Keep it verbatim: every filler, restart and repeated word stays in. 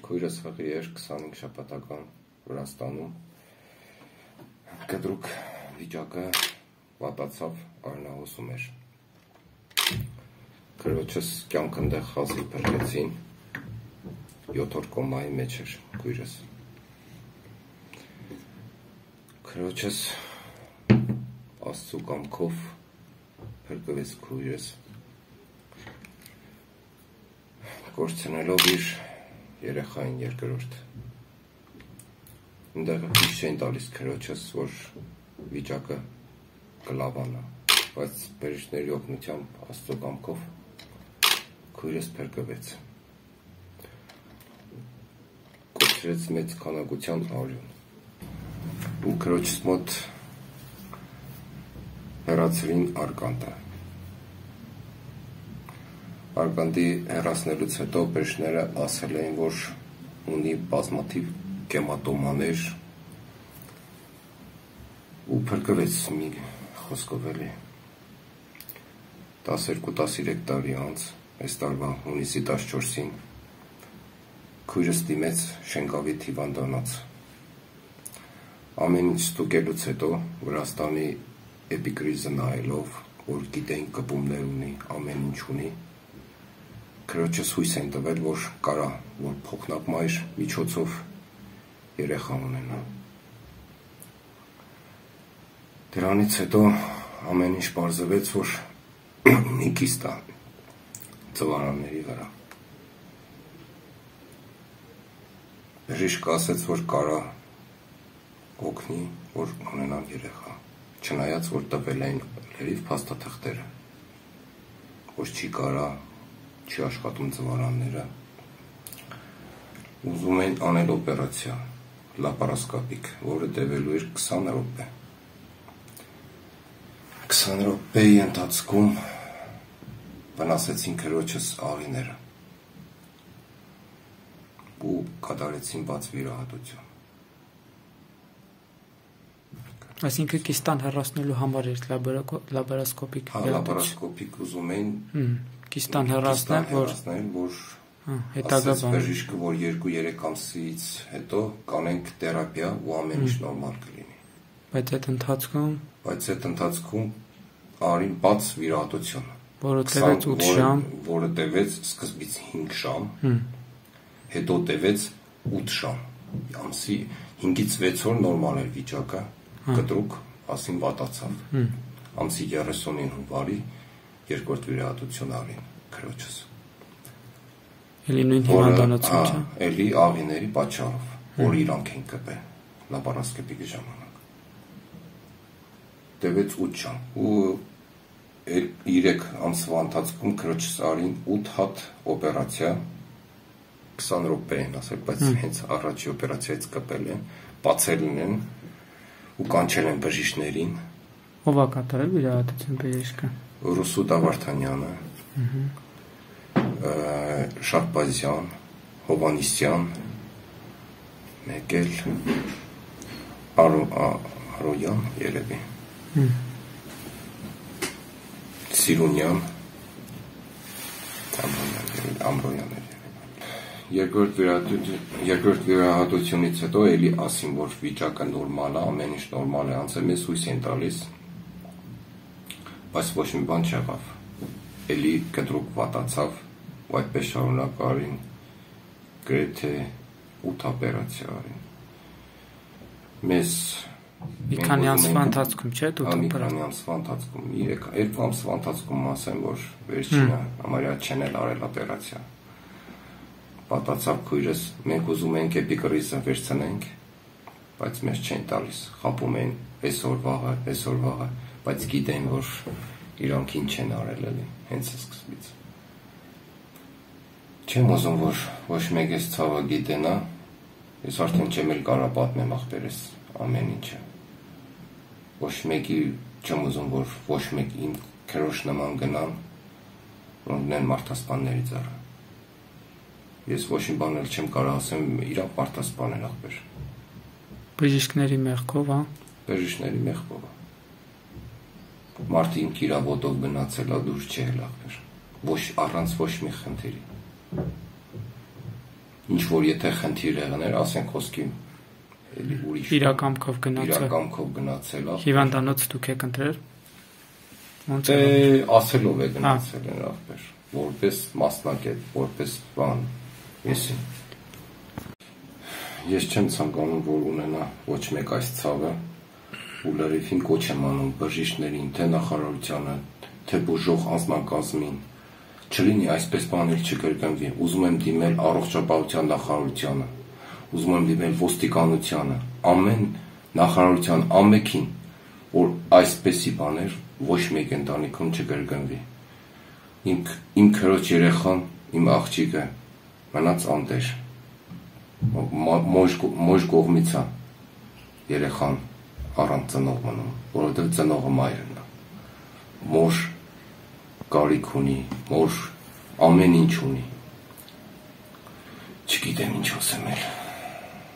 Քույրս հղի էր քսանհինգ շաբաթական Վրաստանում, կտրուկ վիճակը վատացավ, արնահոսում էր, քրոջս կյանք ընդեղ խազի փրկեցին, յոթ օր կոմայի մեջ էր քույրս, քրոջս Աստծու կամքով փրկվեց քույրս, կորցնելով իր երեխային երկրորդ, ընդեղ հիշ չէին տալիս քրոջս, որ վիճակը կլավանա, բայց բժիշկների օգնությամբ Աստծու կամքով քույրս փրկվեց, կորցրեց մեծ քանակության արյուն, ու քրոջս մոտ հեռացրին արգանդը, արգանդի հեռացնելուց հետո բժիշկները ասել էին, որ ունի բազմաթիվ կեմատոմաներ ու փրկվեց մի խոսքով էլի, տասներկու տասներեք տարի անց, այս տարվա հունիսի տասնչորսին քույրս դիմեց Շենգավիթ հիվանդանոց, ամեն ինչ ստուգելուց հետո Վրաստանի էպիկրիզը նայելով, որ գիտեին կպումներ ունի, ամեն ինչ ունի, քրոջս հույս են տվել, որ կարա, որ փոխնակ մայր միջոցով երեխա ունենա։ Դրանից հետո ամեն ինչ պարզվեց, որ ունի կիստա ծվարանների վրա։ Բժիշկը ասեց, որ կարա օգնի, որ ունենան երեխա, չնայած, որ տվել էին լրիվ փաստաթղթերը, որ չի կարա, չի աշխատում ծվարանները, ուզում են անել օպերացիա, լապարասկոպիկ, որը տևելու էր քսան րոպե։ քսան րոպեի ընթացքում վնասեցին քրոջս աղիները ու կատարեցին բաց վիրահատություն։ Այսինքն կիստան հեռացնելու համար էր լապարասկոպիկ վիրահատություն։ Լապարասկոպիկ ուզում էին կիստան հեռացնել, որ ասեց բժիշկը, որ երկու-երեք ամսից հետո կանենք թերապիա ու ամեն ինչ նորմալ կլինի։ Բայց այդ ընթացքում Բայց այդ ընթացքում արին բաց վիրահատություն, որը տևեց ութ ժամ, որը տևեց սկզբից հինգ ժամ, հետո տևեց ութ ժամ, ամսի հինգից վեց օր նորմալ էր վիճակը, կտրուկ ասին վատացավ, ամսի երեսունին հունվարի երկրորդ վիրահատություն արին քրոջս։ Էլի նույն հիվանդանոցում չէ։ Էլի աղիների պատճառով, որ իրանք են կպել լապարասկոպիկի ժամանակ։ Տևեց ութ ժամ ու երեք ամսվա ընթացքում քրոջս արին ութ հատ օպերացիա, քսան րոպե են ասել, բայց հենց առաջի օպերացիայից կպել են, բացել են ու կանչել են բժիշկներին։ Ով է կատարել վիրահատություն բժիշկը։ Ռուսուտ Ավարթանյանը, Շահբազյան, Հովանիսյան, մեկ էլ Արոյան երևի, Սիրունյան, Ամրոյան երևի։ Երկրորդ վիրահատությունից հետո էլի ասին, որ վիճակը նորմալ է, ամեն ինչ նորմալ է, անցել մեզ հույս են տալիս, բայց ոչ մի բան չեղավ, էլի կտրուկ վատացավ, ու այդպես շարունակ արին, գրեթե ութ օպերացիա արին, մեզ մի քանի ամսվա ընթացքում չէ՞ դու մի քանի ամսվա ընթացքում, երկու ամսվա ընթացքում ասեմ, որ վերջինը համարյա չեն էլ արել օպերացիա, պատացավ քույրս, մենք ուզում ենք էպիկրիզը վերցնենք, բայց մեզ չեն տալիս, խաբում են այսօր վաղը, այսօր վաղը, բայց գիտեն, որ իրանք ինչ են արել էլի, հենց սկզբից։ Չեմ ուզում, որ ոչ մեկ ես ցավը գիտենա, ես արդեն չեմ էլ կարա պատմեմ ախպերս ամեն ինչը։ Ոչ մեկի չեմ ուզում, որ ոչ մեկ իմ քրոջ նման գնան, ունեն մարդասպանների ծառը։ Ես ոչ մի բան էլ չեմ կարող ասեմ, իրանք մարդասպան են ախպեր։ Բժիշկների մեղքով, հա։ Բժիշկների մեղքով։ Մարդը իմ կիրավոտով գնացել է, դուրս չի էլ ախպեր։ Ոչ առանց ոչ մի խնդիրի։ ինչ որ եթե խնդիր եղներ, ասենք խոսքի էլի ուրիշ իրակամքով գնացել, իրակամքով գնացել, հիվանդանոց դուք եք ընտրել։ Ոնց է է։ ասելով է գնացել են ախպեր, որպես մասնակետ, որպես բան, եսի։ Ես չեմ ցանկանում, որ ունենա ոչ մեկ այս ցավը, ու լրիվին կոչ եմ անում բժիշկներին, թե նախարարությանը, թե բուժող անձնակազմին, չլինի այսպես բաներ չկրկնվի, ուզում եմ դիմել առողջապահության նախարարությանը, ուզում եմ դիմել ոստիկանությանը, ամեն նախարարության ամենքին, որ այսպեսի բաներ ոչ մեկ ընտանիքում չկրկնվի։ Իմ, իմ քրոջ երեխան, իմ աղջիկը մնաց անտեր, մոժ կողմից է երեխան առանց ծնող մնում, որովհետև ծնողը մայրն է, մոր կարիք ունի, մոր ամեն ինչ ունի, չգիտեմ ինչ ասեմ էլ։